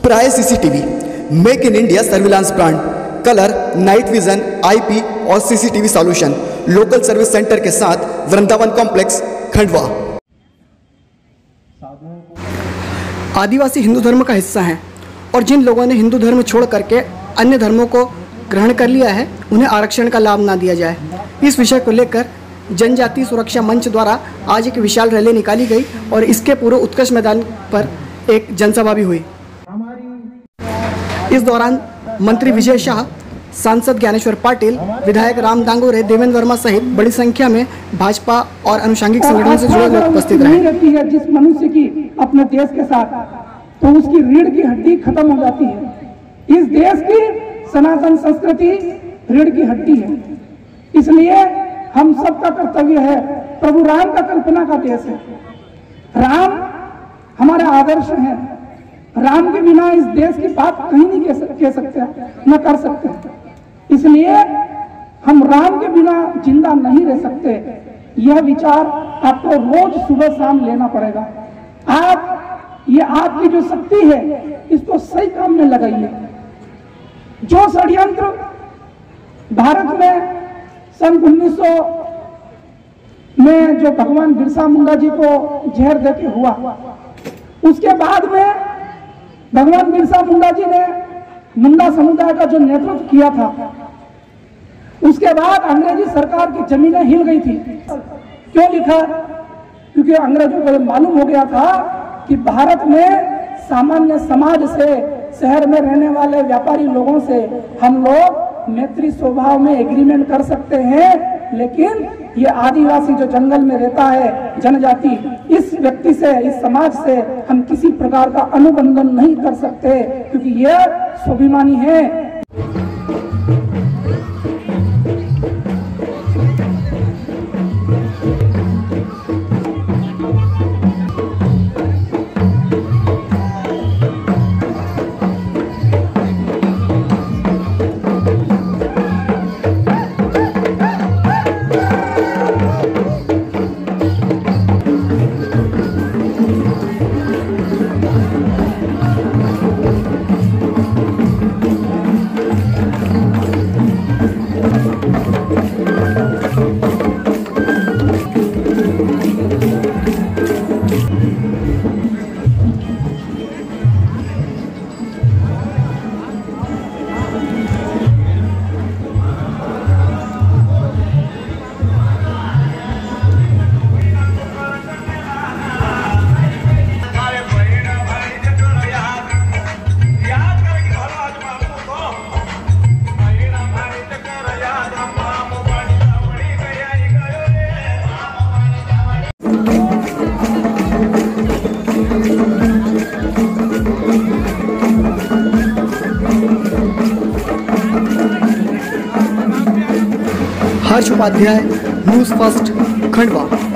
प्राय CCTV, make in India surveillance brand, colour, night vision, IP और CCTV solution, local service centre के साथ Vrindavan complex, Khandwa. आदिवासी हिंदू धर्म का हिस्सा हैं और जिन लोगों ने हिंदू धर्म छोड़ करके अन्य धर्मों को ग्रहण कर लिया है उन्हें आरक्षण का लाभ ना दिया जाए। इस विषय को लेकर जनजाति सुरक्षा मंच द्वारा आज एक विशाल रैली निकाली गई और इसके पूर्व उत्कर्ष मैदान पर एक जनसभा भी हुई। इस दौरान मंत्री विजय शाह, सांसद ज्ञानेश्वर पाटिल, विधायक राम दांगोरे, देवेंद्र वर्मा सहित बड़ी संख्या में भाजपा और अनुषंगिक संगठनों से जुड़े लोग उपस्थित रहे। जिस मनुष्य की अपने देश के साथ, तो उसकी रीढ़ की हड्डी खत्म हो जाती है। इस देश की सनातन संस्कृति रीढ़ की हड्डी है। इसलिए हम सबका कर्तव्य है, प्रभु राम का कल्पना का देश है। राम हमारे आदर्श हैं। राम के बिना इस देश की बात कहीं नहीं कह सकते, न कर सकते। इसलिए हम राम के बिना जिंदा नहीं रह सकते। यह विचार आपको रोज सुबह शाम लेना पड़ेगा। ये आपकी जो शक्ति है इसको सही काम में लगाइए। जो षड्यंत्र भारत में सन 1900 में जो भगवान बिरसा मुंडा जी को जहर देके हुआ, उसके बाद में भगवान बिरसा मुंडा जी ने मुंडा समुदाय का जो नेतृत्व किया था, उसके बाद अंग्रेजी सरकार की जमीनें हिल गई थी। क्यों लिखा? क्योंकि अंग्रेजों को मालूम हो गया था कि भारत में सामान्य समाज से, शहर में रहने वाले व्यापारी लोगों से हम लोग मैत्री स्वभाव में एग्रीमेंट कर सकते हैं, लेकिन ये आदिवासी जो जंगल में रहता है, जनजाति, इस व्यक्ति से, इस समाज से हम किसी प्रकार का अनुबंधन नहीं कर सकते, क्योंकि यह स्वाभिमानी है। Harsh Upadhyay, news first, Khandwa.